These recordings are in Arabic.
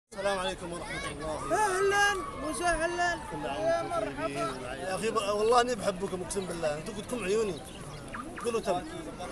السلام عليكم ورحمة الله. اهلا وسهلا يا مرحبا يا اخي، والله اني بحبكم اقسم بالله، انتم قلتكم عيوني. قولوا تم.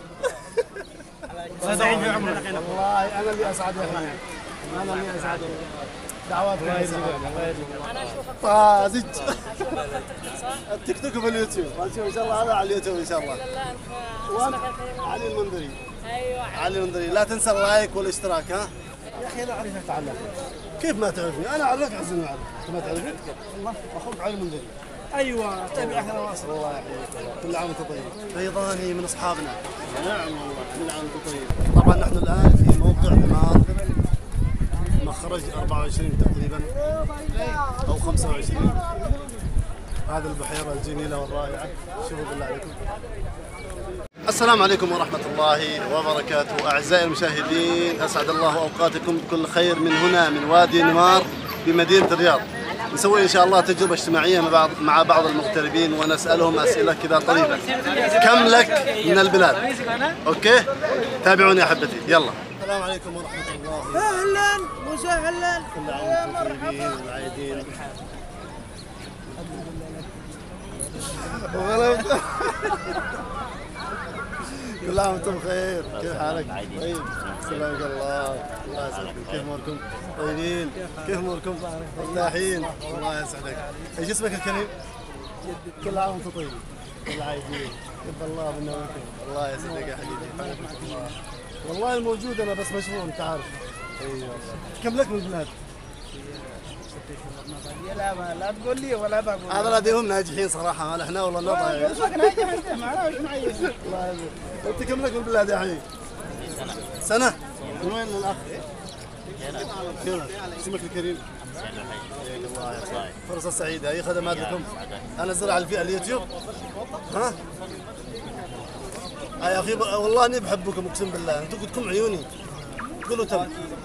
سعيد في عمرك. والله انا اللي اسعد يا اخي، انا اللي اسعد. دعوات الله يرزقك الله يرزقك. انا اشوفك طازج صح؟ التيك توك باليوتيوب، نشوف ان شاء الله هذا على اليوتيوب ان شاء الله. لا وأنا علي المنذري. ايوه علي المنذري، لا تنسى اللايك والاشتراك. ها يا اخي انا اعرفك تعلم. كيف ما تعرفني؟ انا اعرفك عزيزي معلم. انت ما تعرفني؟ والله اخوك علي المنذري. ايوه تابع اخر واصل. الله يحييك، كل عام وانت طيب. فيضاني من اصحابنا. نعم والله، كل عام وانت طيب. طبعا نحن الان في موقع ثمار، مخرج 24 تقريبا او 25. هذه البحيره الجميله والرائعه، شوفوا بالله عليكم. السلام عليكم ورحمة الله وبركاته، أعزائي المشاهدين، أسعد الله أوقاتكم بكل خير من هنا من وادي نمار بمدينة الرياض. نسوي إن شاء الله تجربة اجتماعية مع بعض المغتربين ونسألهم أسئلة كذا طريفة. كم لك من البلاد؟ أوكي؟ تابعوني يا أحبتي، يلا. السلام عليكم ورحمة الله. اهلا وسهلا كل عام وانتم طيبين والعايدين. كل عام وانتم بخير، كيف حالك؟ طيب، سلامك الله، الله يسعدك، كيف اموركم؟ طيبين، كيف اموركم؟ مرتاحين، الله يسعدك. ايش اسمك الكريم؟ كل عام وانتم طيبين، كل عايدين، يرضى الله منا ومنكم، الله يسعدك يا حبيبي، حبيبك الله. والله الموجود انا بس مشغول انت عارف. ايوه. كم لك من البلاد؟ لا تقول لي ولا بقول. هذا لديهم ناجحين صراحه، ما احنا والله نضايع. معنا وش معي؟ الله يعزك. انت كم لك من البلاد يا حبيبي؟ سنة؟ من وين الاخ؟ كيف؟ اسمك الكريم؟ حياك الله يا سعيد. فرصة سعيدة، اي خدمات لكم؟ انزل على اليوتيوب؟ ها؟ يا اخي والله اني بحبكم اقسم بالله، انتم قلتكم عيوني. قولوا تم.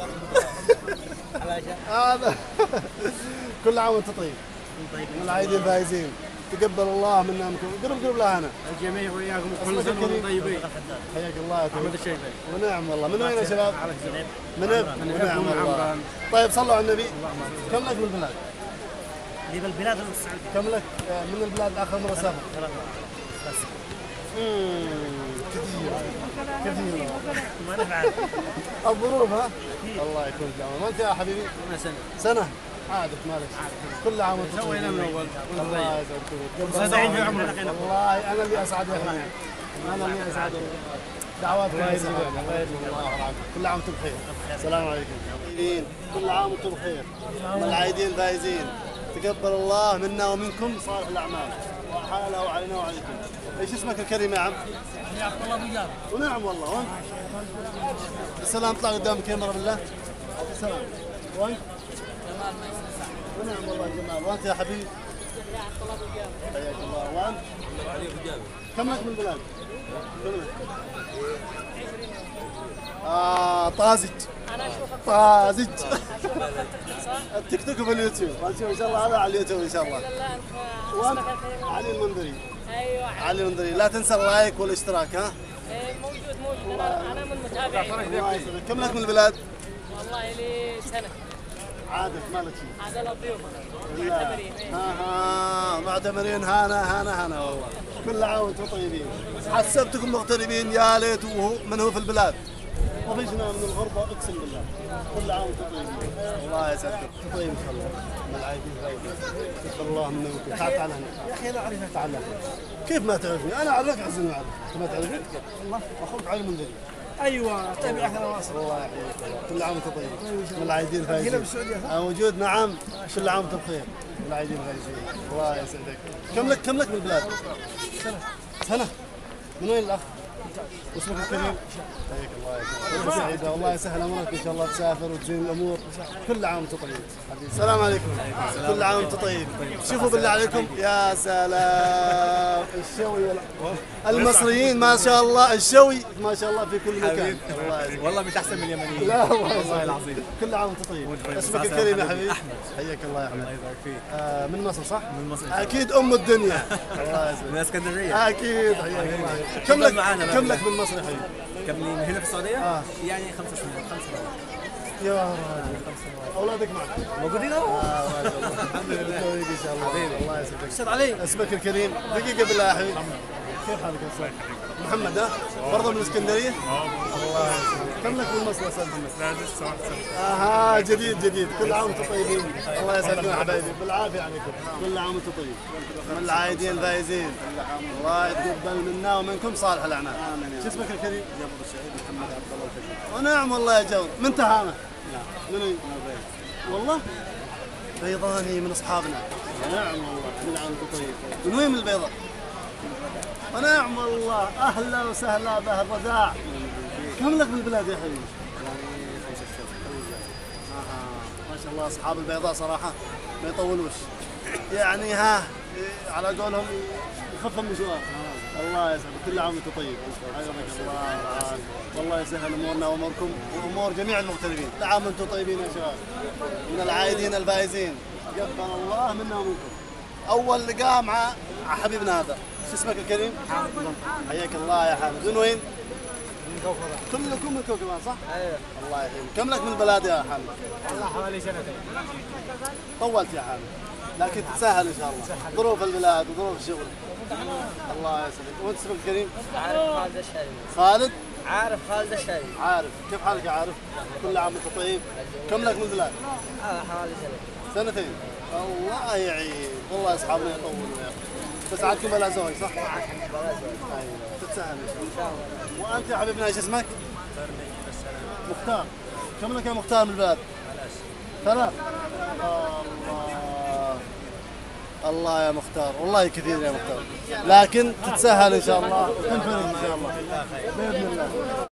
هذا كل عام وانت طيب. والعايدين فايزين. تقبل الله منا منكم. قرب لها هنا. الجميع وياكم كل سنه وانتم طيبين. حياك الله يا محمد الشيخ. ونعم والله. من وين يا شباب؟ من ونعم والله. طيب صلوا على النبي. كم لك من البلاد؟ اللي بالبلاد السعوديه. كم لك من البلاد اخر مره سافر؟ كثير ما نفعل. الظروف ها؟ الله يكون في عونك. وانت يا حبيبي؟ سنة عادك مالك. كل عام وانت طيب. سوينا من اول. الله يسعدك. سعيد في عمرك. والله انا اللي اسعد يا اخي، انا اللي اسعد. دعوات الله يرزقك الله يرزقك الله يرعاك. كل عام وانتم بخير. السلام عليكم. كل عام وانتم بخير. والعايدين فايزين. تقبل الله منا ومنكم صالح الاعمال وحاله وعلينا وعليكم. ايش اسمك الكريم يا عم؟ عبد الله ابو جابر. ونعم والله. وانت؟ السلام، اطلع قدام الكاميرا بالله. السلام. وانت؟ جمال ميسر. ونعم والله جمال. وانت يا حبيبي؟ عبد الله ابو جابر. حياك الله. وانت؟ علي ابو جابر. كم لك من البلاد؟ كم لك؟ طازج. انا اشوفك طازج صح؟ التيك توك باليوتيوب، نشوف ان شاء الله هذا على اليوتيوب ان شاء الله. لا وانت؟ علي المنذري. ايوه علي المنذري، لا تنسى اللايك والاشتراك. ها موجود انا من متابعين. الله يسعدك. كم لك من البلاد؟ والله لي سنه. عادك مالك شيء. هذا الضيوف لا. معتبرين. ها معتمرين. هانا والله. كل عام وانتم طيبين. حسبتكم مغتربين يا ليت من هو في البلاد. طفشنا من الغربة اقسم بالله. كل عام وانتم طيبين. الله يسعدكم. طيب ان شاء الله. من العايدين طيبين. تقبل الله منا ومنكم. تعال هنا. يا اخي انا اعرفك تعال. كيف ما تعرفني؟ انا اعرفك عزيزي المعلم. انت ما تعرفني؟ والله اخوك علي المنذري. ايوه تابع اخر واصل. الله يحييك، كل عام وانتم طيب. من العايدين فايزين. هنا بالسعوديه صح؟ موجود نعم. كل عام وانتم بخير. العايدين فايزين. الله يسعدك. كم لك من البلاد؟ سنة. من وين الاخ؟ واسمك الكريم؟ حياك الله يسعدك. فرصة سعيدة والله يسهل امورك ان شاء الله تسافر وتزين الامور. كل عام وانتم طيب. السلام عليكم. كل عام وانتم طيب. شوفوا بالله عليكم يا سلام الشوي المصريين ما شاء الله، الشوي ما شاء الله في كل مكان. الله يسعدك. والله مش احسن من اليمنيين. لا والله العظيم. كل عام وانت طيب. اسمك الكريم يا حبيبي؟ احمد. حياك الله يا احمد. الله يبارك فيك. من مصر صح؟ من مصر. اكيد ام الدنيا. الله يسعدك. من الاسكندريه. اكيد حياك الله. تفضل معانا بقى. كم لك من مصر يا حبيبي؟ كم لي هنا في السعوديه؟ يعني 5 سنين 5 سنوات. يا راجل اولادك معك موجودين ما شاء الله الحمد لله ان شاء الله حبيبي الله يسعدك استاذ علي اسمك الكريم دقيقه بالله يا حبيبي كيف حالك يا استاذ محمد ها برضه من الاسكندريه الله يسعدك كم لك بالمصر يا استاذ محمد لا لسه احسن. اها جديد كل عام وانتم طيبين الله يسعدكم يا حبايبي بالعافيه عليكم كل عام وانتم طيب من العايدين الفايزين الله يتقبل منا ومنكم صالح الاعمال شو اسمك الكريم؟ جابر السعيد محمد عبد الله الفقيه. ونعم والله يا جو من تهامه من والله بيضاني من اصحابنا ونعم والله كل عام وانتم طيب من وين من البيضاء؟ ونعم والله اهلا وسهلا بهالرزاع كم لك بالبلاد يا حبيبي؟ ما شاء الله اصحاب البيضاء صراحه ما يطولوش يعني ها على قولهم يخفهم مشوار الله يسعدك كل عام وانت طيب حياك الله والله يسهل امورنا واموركم وامور جميع المغتربين كل عام وانتم طيبين يا شباب من العايدين الفائزين قبل الله منا ومنكم اول لقاء مع حبيبنا هذا شو اسمك الكريم؟ حياك الله يا حامد من وين؟ كلكم من كوكبان صح؟ ايوه الله يحييك كم لك من البلاد يا حامد؟ والله حوالي سنتين. طولت يا حامد لكن تتسهل ان شاء الله ظروف البلاد وظروف الشغل الله يسعدك وانت اسمك الكريم؟ عارف خالد الشاي. خالد عارف خالد الشاي. عارف كيف حالك يا عارف؟ كل عام وانت طيب كم لك من البلاد؟ حوالي سنتين. سنتين الله يعين والله اصحابنا يطولوا يا اخي بس عندكم بلا زواج صح؟ ايوه تتسهل ان شاء الله وانت يا حبيبنا ايش اسمك؟ مختار كم لك يا مختار من البلاد؟ ثلاث الله يا مختار والله كثير يا مختار لكن تتسهل ان شاء الله وتنفرد ان شاء الله باذن الله